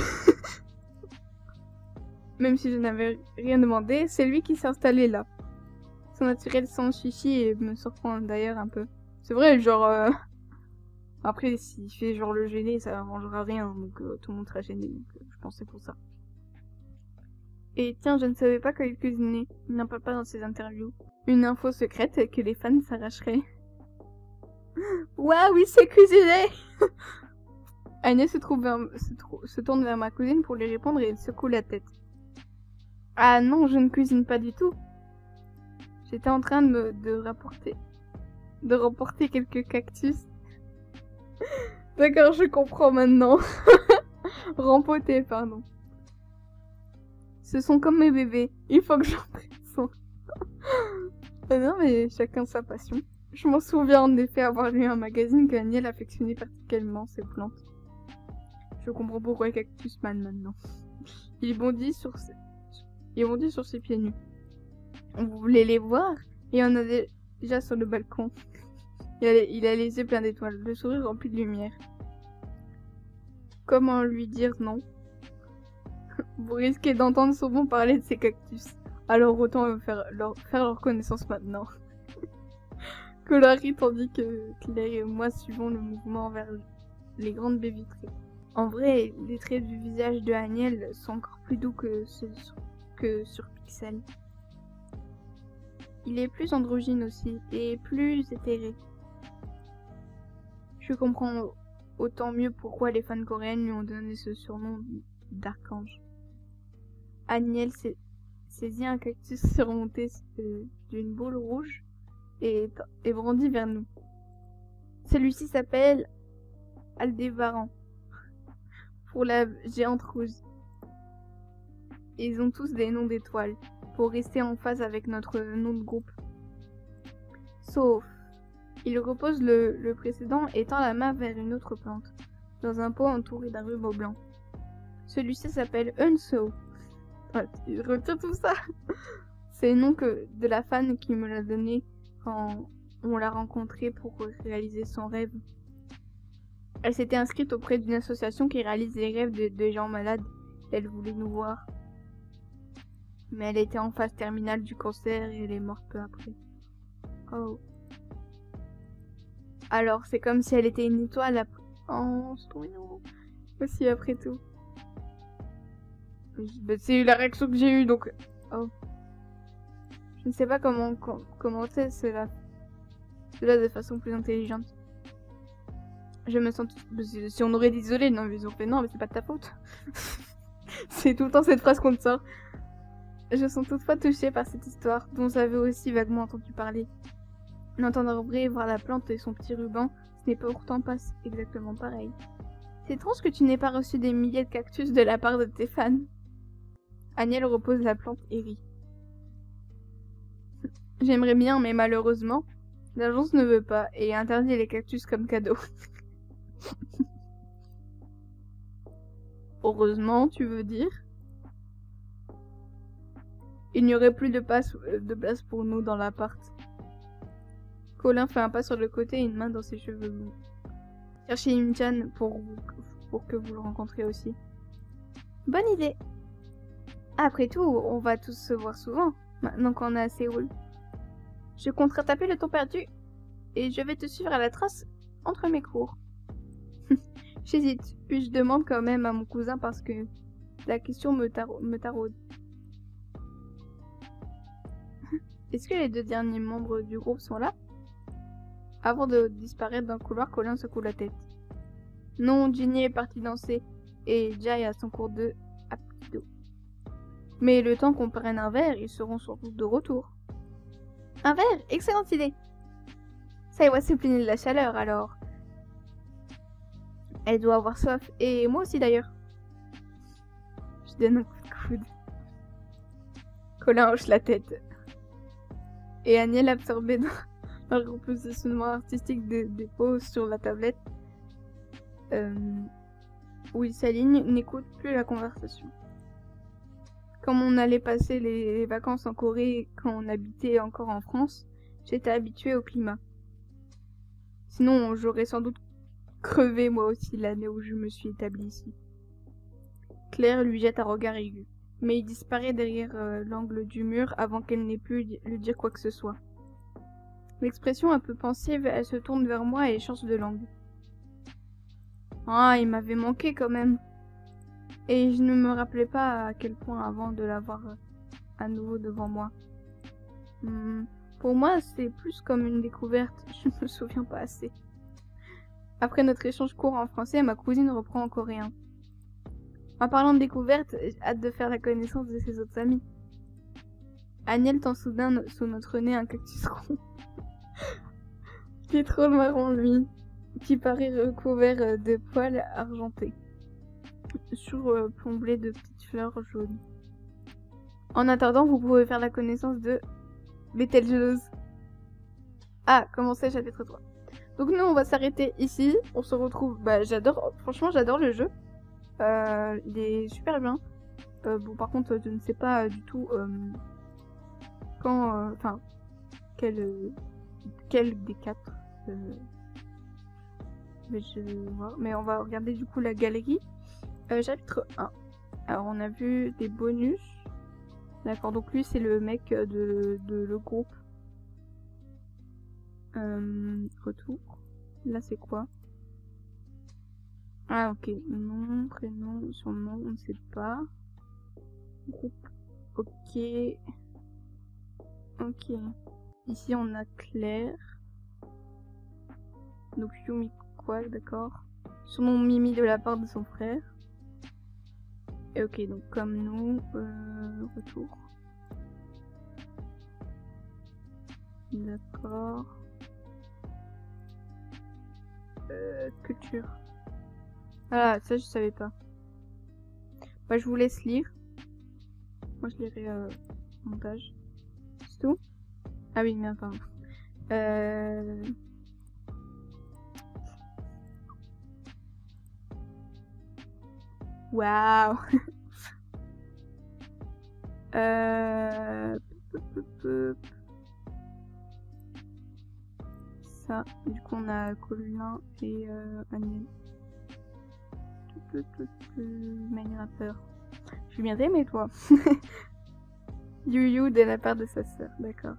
Même si je n'avais rien demandé, c'est lui qui s'est installé là. Son naturel sans chichi et me surprend d'ailleurs un peu. C'est vrai, genre... Euh... Après, s'il fait genre le gêner, ça n'arrangera rien, donc euh, tout le monde sera gêné, donc euh, je pensais pour ça. Et tiens, je ne savais pas qu'il cuisinait. Il n'en parle pas dans ses interviews. Une info secrète que les fans s'arracheraient. Waouh, il sait cuisiner. Agnès se, trouve vers, se, se tourne vers ma cousine pour lui répondre et elle secoue la tête. Ah non, je ne cuisine pas du tout. J'étais en train de me de rapporter de remporter quelques cactus. D'accord, je comprends maintenant. Rempoter, pardon. Ce sont comme mes bébés. Il faut que j'en prenne soin. Non, mais chacun sa passion. Je m'en souviens en effet avoir lu un magazine que Agnès affectionnait particulièrement ces plantes. Je comprends pourquoi Cactus Man maintenant. Il bondit sur ses... Il bondit sur ses pieds nus. Vous voulez les voir? Et on a déjà sur le balcon. Il a, il a les yeux pleins d'étoiles, le sourire rempli de lumière. Comment lui dire non? Vous risquez d'entendre souvent parler de ces cactus. Alors autant faire leur, faire leur connaissance maintenant. Colari tandis que Claire et moi suivons le mouvement vers les grandes baies vitrées. En vrai, les traits du visage de Agnès sont encore plus doux que, ce, que sur Pixel. Il est plus androgyne aussi, et plus éthéré. Je comprends autant mieux pourquoi les fans coréennes lui ont donné ce surnom d'archange. Agnès saisit un cactus surmonté d'une boule rouge et, et brandit vers nous. Celui-ci s'appelle Aldébaran, pour la géante rouge. Ils ont tous des noms d'étoiles, pour rester en phase avec notre nom de groupe. Sauf, il repose le, le précédent et tend la main vers une autre plante, dans un pot entouré d'un ruban blanc. Celui-ci s'appelle Unso. Ah, tu retiens tout ça? C'est le nom que, de la fan qui me l'a donné quand on l'a rencontrée pour réaliser son rêve. Elle s'était inscrite auprès d'une association qui réalise les rêves de, de gens malades. Elle voulait nous voir. Mais elle était en phase terminale du cancer et elle est morte peu après. Oh. Alors, c'est comme si elle était une étoile après... Oh, c'est trop mignon. Aussi, après tout. Bah, c'est la réaction que j'ai eue, donc... Oh. Je ne sais pas comment com commenter cela. Cela de façon plus intelligente. Je me sens... Si on aurait dit désolé, non, mais ils ont fait non, mais c'est pas de ta faute. C'est tout le temps cette phrase qu'on te sort. Je me sens toutefois touchée par cette histoire, dont j'avais aussi vaguement entendu parler. N'entendre vrai voir la plante et son petit ruban, ce n'est pourtant pas exactement pareil. C'est étrange que tu n'aies pas reçu des milliers de cactus de la part de tes fans. Agnès repose la plante et rit. J'aimerais bien, mais malheureusement, l'agence ne veut pas et interdit les cactus comme cadeau. Heureusement, tu veux dire? Il n'y aurait plus de, passe, de place pour nous dans l'appart. Colin fait un pas sur le côté et une main dans ses cheveux blonds. Cherchez Imchan pour, pour que vous le rencontriez aussi. Bonne idée. Après tout, on va tous se voir souvent, maintenant qu'on est à Séoul. Je compte rattraper le temps perdu et je vais te suivre à la trace entre mes cours. J'hésite, puis je demande quand même à mon cousin parce que la question me, tar me taraude. Est-ce que les deux derniers membres du groupe sont là? Avant de disparaître dans le couloir, Colin secoue la tête. Non, Ginny est partie danser et Jai a son cours de Apkido. Mais le temps qu'on prenne un verre, ils seront sans doute de retour. Un verre? Excellente idée! Ça y va se plaigner de la chaleur alors. Elle doit avoir soif, et moi aussi d'ailleurs. Je donne un coup de coude. Colin hoche la tête. Et Aniel absorbait dans, dans le repositionnement artistique des, des poses sur la tablette. Euh, où il s'aligne, n'écoute plus la conversation. Comme on allait passer les vacances en Corée quand on habitait encore en France, j'étais habituée au climat. Sinon, j'aurais sans doute crevé moi aussi l'année où je me suis établie ici. Claire lui jette un regard aigu, mais il disparaît derrière euh, l'angle du mur avant qu'elle n'ait pu lui dire quoi que ce soit. L'expression un peu pensive, elle se tourne vers moi et change de langue. Ah, il m'avait manqué quand même. Et je ne me rappelais pas à quel point avant de l'avoir à nouveau devant moi. Hmm, pour moi, c'est plus comme une découverte, je ne me souviens pas assez. Après notre échange court en français, ma cousine reprend en coréen. En parlant de découverte, j'ai hâte de faire la connaissance de ses autres amis. Aniel tend soudain sous notre nez un cactus rond. Qui est trop marron, lui. Qui paraît recouvert de poils argentés. Surplomblé de petites fleurs jaunes. En attendant, vous pouvez faire la connaissance de Betelgeuse. Ah, commencez chapitre trois. Donc nous, on va s'arrêter ici. On se retrouve... Bah, j'adore... Franchement, j'adore le jeu. Euh, il est super bien. Euh, bon, par contre, je ne sais pas du tout euh, quand... Enfin, euh, quel, euh, quel des quatre... Euh, mais, je vais voir. Mais on va regarder du coup la galerie. Euh, chapitre un. Alors, on a vu des bonus. D'accord, donc lui, c'est le mec de, de le groupe. Euh, retour. Là, c'est quoi? Ah, ok. Nom, prénom, surnom, on ne sait pas. Groupe. Ok. Ok. Ici, on a Claire. Donc, Yumi quoi, d'accord. Surnom Mimi de la part de son frère. Et ok, donc comme nous, euh, retour. D'accord. Euh, culture. Ah, ça je savais pas. Bah je vous laisse lire. Moi je lirai euh, montage. C'est tout? Ah oui, merde, pardon. Euh... Waouh. euh... Ça, du coup on a Colin et euh, Aniel. Minecraft. Je suis bien aimée toi. Yu de la part de sa sœur, d'accord.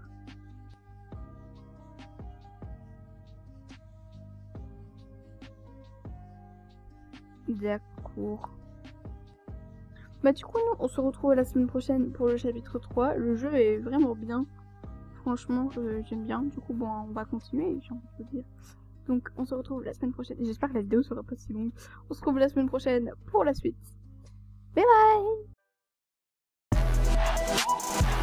D'accord. Bah du coup nous on se retrouve la semaine prochaine pour le chapitre trois. Le jeu est vraiment bien. Franchement euh, j'aime bien. Du coup bon on va continuer, j'ai envie de dire. Donc on se retrouve la semaine prochaine. J'espère que la vidéo sera pas si longue. On se retrouve la semaine prochaine pour la suite. Bye bye.